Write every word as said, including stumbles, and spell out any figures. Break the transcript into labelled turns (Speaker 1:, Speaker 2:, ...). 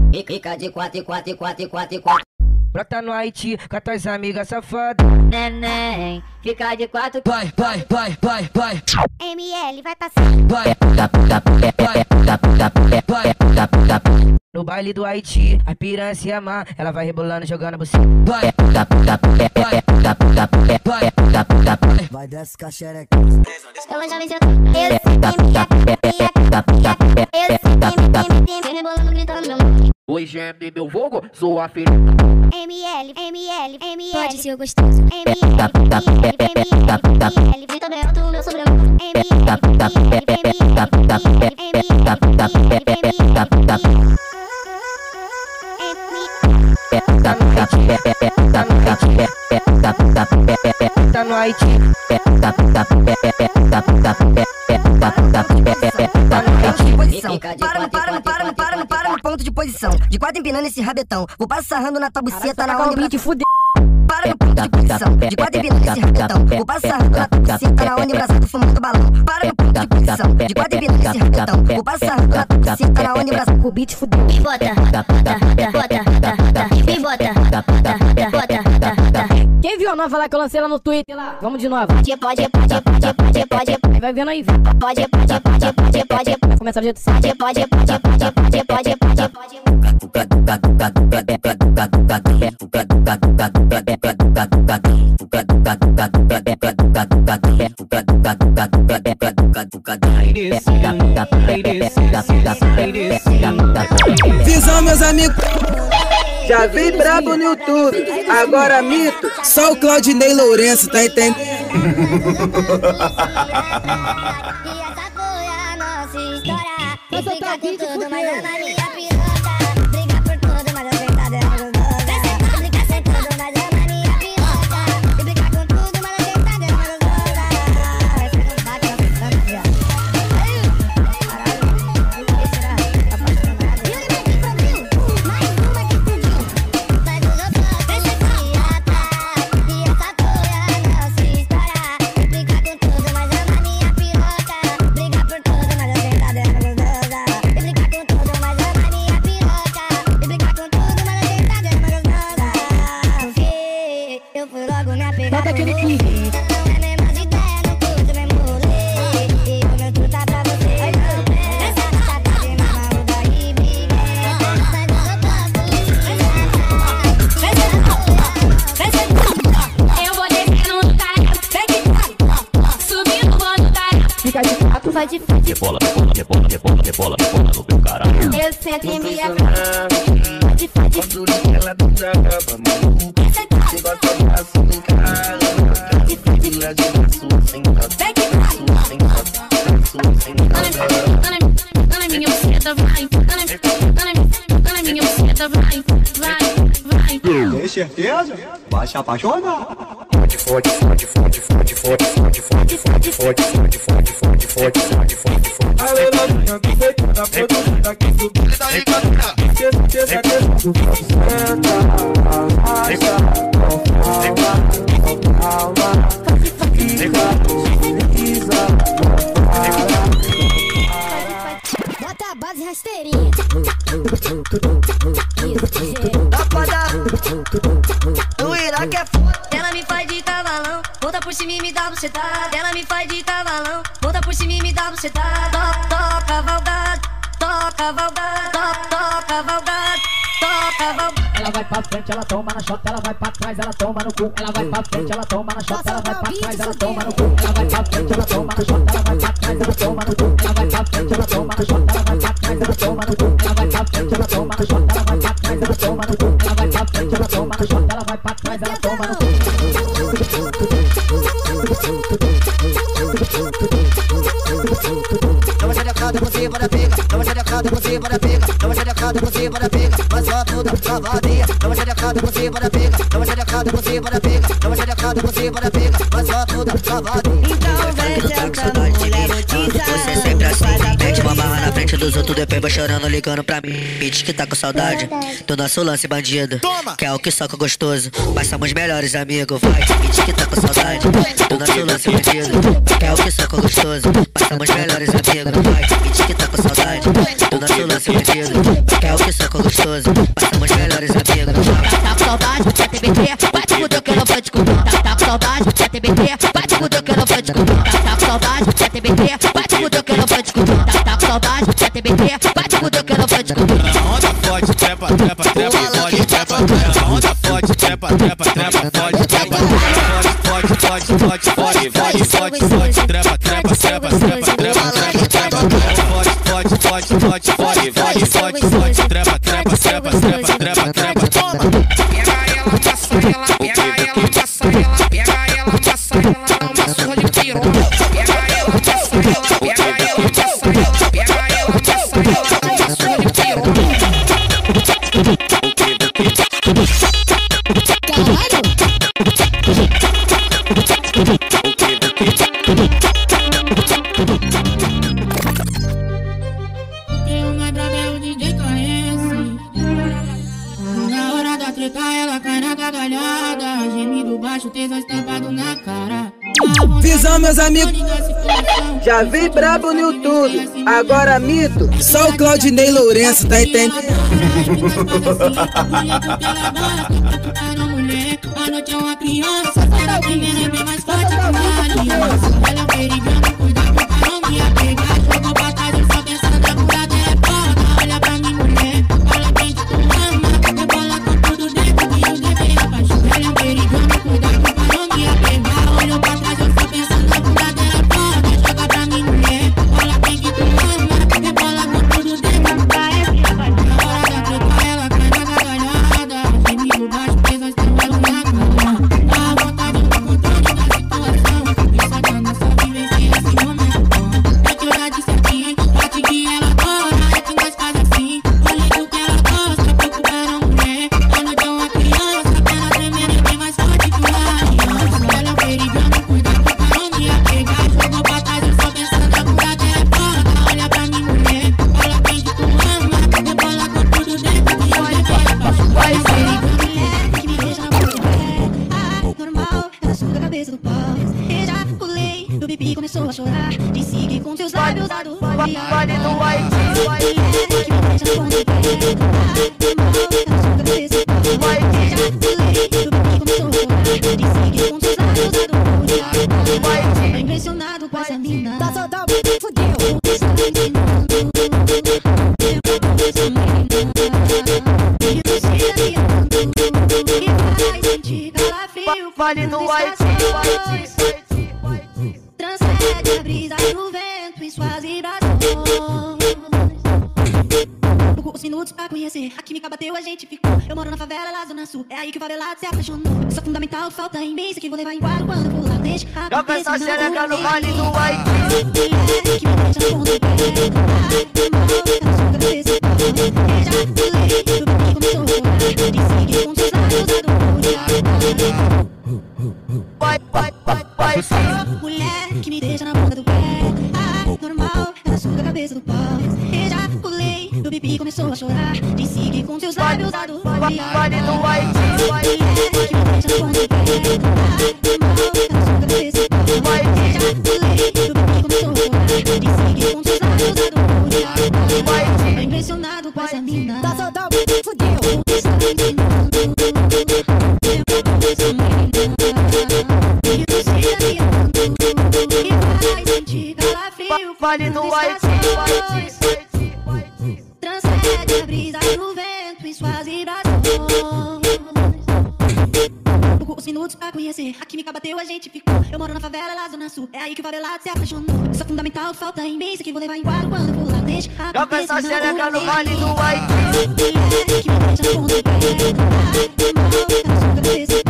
Speaker 1: Fica de quatro, quatro, quatro, quatro, quatro.
Speaker 2: Brota no Haiti, com tuas amigas safadas.
Speaker 1: Neném, fica de quatro.
Speaker 2: Vai, vai, vai, vai, vai.
Speaker 3: M L vai passar.
Speaker 2: Vai, vai, vai. No baile do Haiti, a piranha se ama, ela vai rebolando, jogando você. Vai, vai, vai.
Speaker 4: Vai desce caxereca.
Speaker 3: Eu já me sinto. Eu sei que minha eu sei que me rebolando, gritando meu nome.
Speaker 2: Oi, geme, meu vogo, sou a filha.
Speaker 3: M L, M L, M L. Pode ser gostoso. M L, M L, M L, M L. Grita bem alto o meu sobrenome. M L, M L, M L, M L, M L.
Speaker 2: Tá no Haiti.
Speaker 4: Posição. Para, no, para, no, para, no, para, no, para no ponto de posição. De quatro empinando esse rabetão. Vou passar sarrando na tabuceta na onde te fuder. Para no ponto de posição. De quatro empinando esse rabetão. Vou passar sarrando na tabuceta na onde embraçado fumando balão. Para no ponto de posição. De quatro empinando esse rabetão. Vou passar sarrando na tabuceta na onde embraçado o beat fudeu.
Speaker 3: Me bota, bota, bota, bota, me bota, bota, bota.
Speaker 5: Quem viu a nova lá que eu lancei lá no Twitter lá? Vamos de novo.
Speaker 3: Pode, pode, pode, pode, pode, pode.
Speaker 5: Vai vendo aí.
Speaker 3: Pode, pode, pode, pode, pode.
Speaker 5: Vai começar do jeito certo.
Speaker 3: Pode, pode, pode, pode, pode, pode, pode.
Speaker 6: Visão, meus amigos. Já vi brabo no YouTube, agora mito. Só o Claudinei Lourenço, tá entendendo?
Speaker 3: E essa foi a nossa história. E fica com tudo, mas é na minha piroca. Briga por tudo, mas a verdade é gostosa. Briga sem tudo, mas é na minha piroca. E briga com tudo, mas a verdade é gostosa. Vai ser um baque, vai ser um baque. Caralho, por que será? Apaixonado. E o Limite produziu mais uma que explodiu. Mas o doutor deixa se atar. E essa foi a nossa história. E briga com tudo, mas é na minha piroca. Briga por tudo, mas a verdade é gostosa. E briga com tudo, mas é na minha piroca. E briga com tudo, mas a verdade é gostosa. Porque eu fui logo me apegar.
Speaker 5: Bota aquele clipe.
Speaker 3: Não é mesmo as ideias, não curto mesmo rolê. E o meu truta pra você não presta. Tá de mamão daí, briga. Mas eu não posso eu vou descendo no cara. Subindo, vou no cara.
Speaker 5: Fica de quatro, vai de frente.
Speaker 7: Rebola, rebola, rebola, rebola, rebola, rebola no teu caralho.
Speaker 3: Eu sento em minha cara. De frente.
Speaker 6: Ela do brava, maluco. Você gosta de braço no carro. De frente, lá de braço sem braço. Braço sem braço. Braço sem braço.
Speaker 3: Dona minha buceta, vai. Dona minha buceta, vai. Vai, vai.
Speaker 8: Tem certeza? Vai se apaixonar.
Speaker 7: Fode, fode, fode, fode, fode, fode, fode, fode, fode, fode, fode, fode, fode, fode, fode, fode, fode.
Speaker 6: Alô, novinha, tu foi toda produzida aqui do Ele tá ligado, certeza que eu sou senta. Arrasta, com calma, fica,
Speaker 3: Bota a base rasteirinha.
Speaker 4: Da foda. O Iraque é foda.
Speaker 1: Ela me faz de cavalão, volta por cima e me dá bucetada. Ela me faz de cavalão, volta por cima e me dá bucetada. Toca cavalgado, toca cavalgado, toca cavalgado, toca cavalgado.
Speaker 5: Ela vai pra frente, ela toma na chota, ela vai pra trás, ela toma no cu. Ela vai pra frente, ela toma na chota, ela vai pra trás, ela toma no cu. Ela vai pra frente, ela toma na chota, ela vai pra trás, ela toma no cu. Ela vai pra frente, ela toma na chota, ela vai pra trás, ela toma no cu. Ela vai pra frente, ela toma na chota, ela vai pra trás, ela toma no cu. Ela vai pra frente, ela toma na chota, ela vai pra trás, ela toma no cu.
Speaker 4: Toma xerecada, você para pega. Toma xerecada, você para pega. Toma xerecada, você para pega. Mas só toda cavadeia. Toma xerecada, você para pega. Toma xerecada, você para pega. Toma xerecada, você para pega. Mas só toda cavadeia.
Speaker 1: Então vem sentando, mulher notícia.
Speaker 4: Você sempre assim, mete uma barra na frente. Se dos outros depois vai chorando, ligando pra mim. Me diz que tá com saudade do nosso lance bandido. Que é o que soca gostoso, mas somos melhores amigos. Vai, me diz que tá com saudade do nosso lance bandido. Que é o que soca gostoso, mas somos melhores amigos. Vai, me diz que tá com saudade do nosso lance bandido. Que é o que soca gostoso, mas somos melhores amigos.
Speaker 9: Tá com saudade, vai T B T, vai te fuder que eu não vou te contar. Tá com saudade, vai T B T, vai te fuder que eu não vou te contar. Tá com saudade, vai T B T, vai te fuder que eu não vou te contar. Tá com saudade, vai T B T, vai te fuder que eu não vou te contar.
Speaker 10: Na onda forte, trepa, trepa, trepa, fode, trepa, trepa. Na onda forte, trepa, trepa, trepa, fode, trepa, fode, fode, fode, fode, fode, fode, fode, trepa, trepa, trepa, trepa, trepa, trepa, trepa, fode, fode, fode, fode, fode, fode, fode, fode, trepa, trepa, trepa, trepa, trepa, trepa, toma.
Speaker 11: Pega ela, amassa ela, pega ela, amassa ela, pega ela, amassa ela, dá uma surra de piroca. Pega ela, amassa ela, pega ela, amassa ela, pega ela, amassa ela, dá uma surra de piroca.
Speaker 5: Tem uma brava, é o D J K S. Na hora da treta ela cai na gargalhada. Gemido baixo, tesão estampado na cara.
Speaker 12: Visão, meus amigos, já vi brabo no YouTube, agora mito, só o Claudinei Lourenço, tá entendendo?
Speaker 5: A noite é uma criança, será que menina é bem mais forte que uma aliança. Ela é um perigando, cuidado pra não me apegar. Jogou pra trás e só pensando na cura dela é foda. Olha pra mim, mulher, fala quem que tu ama. Rebola com tudo dentro e o dever é paixão. Ela é um perigando, cuidado pra não me apegar. Olhou pra trás, eu só pensando na cura dela é foda. Joga pra mim, mulher, fala quem que tu ama. Rebola com tudo dentro pra essa é paixão. Na hora da treta ela cai na gargalhada. Gemido baixo, peso estampado na cara. Dá vontade do controle da situação. Isso é nossa vivência esse momento bom. É que eu já disse aqui, bate que ela adora. É que nós faz assim, o jeito que ela gosta. Pouco para mulher, a noite é uma criança. Apenas tremendo e bem mais forte que uma aliança. Ela é um perigando, cuidado pra não me apegar. Jogou pra trás e só pensando na cura dela é foda. Olha pra mim, mulher, fala quem que tu ama. Rebola com tudo dentro e olha que é paixão. Vai ser
Speaker 1: Que me deixa na boca do pé. Ah, normal, ela suga a cabeça do pau. Eu já pulei, meu bebê começou a chorar. Disse que com seus lábios da do
Speaker 12: Vale no White,
Speaker 1: que me deixa na ponta do pé. Ah, normal, ela suga a cabeça do pau. Eu já pulei, meu bebê começou a chorar. Disse que com seus lábios da do tô impressionado com essa mina.
Speaker 12: tá saudão, fudeu.
Speaker 1: O que está ensinando? É pra essa menina. E você aliando e faz sentir calafrio.
Speaker 12: Vale no White,
Speaker 1: Transcende a brisa do vento em suas vibrações. Poucos minutos pra conhecer, a química bateu, a gente ficou. Eu moro na favela, lá zona sul, é aí que o favelado se apaixonou. Isso é fundamental, falta em mim, isso que vou levar em quadro quando eu pular. Deixa a
Speaker 12: cabeça essa xereca no Vale do White.
Speaker 1: Que me deixa na ponta do pé. Ah, normal, ela suga a cabeça do pau. Eu já pulei, meu bebê começou a chorar. Disse que com seus lábios da dor.
Speaker 12: Vai, vai, vai, vai,
Speaker 1: Mulher que me deixa na ponta do pé. Ah, normal, ela suga a cabeça do pau. Eu já pulei, meu bebê começou a chorar. Disse que com seus lábios da dor.
Speaker 12: Vale no White,
Speaker 1: Mulher que me deixa na ponta do pé. Ah, normal, ela suga a cabeça do pau. Eu já pulei, meu bebê começou a chorar. Disse que com seus lábios da dor. Tô impressionado com essa mina.
Speaker 12: tá saudão, fudeu.
Speaker 1: O que está ensinando? É pra essa menina. E você aliando e faz sentir calafrio.
Speaker 12: Vale no White,
Speaker 1: Transcende a brisa do vento em suas vibrações. Poucos minutos pra conhecer, a química bateu, a gente ficou. Eu moro na favela, lá zona sul, é aí que o favelado se apaixonou. Isso é fundamental, falta em mim, isso que vou levar em quadro quando eu pular. Deixa a
Speaker 12: joga
Speaker 1: cabeça
Speaker 12: essa xereca no Vale do White.
Speaker 1: Mulher que me deixa na ponta do pé. Ah, normal, ela suga a cabeça do pau.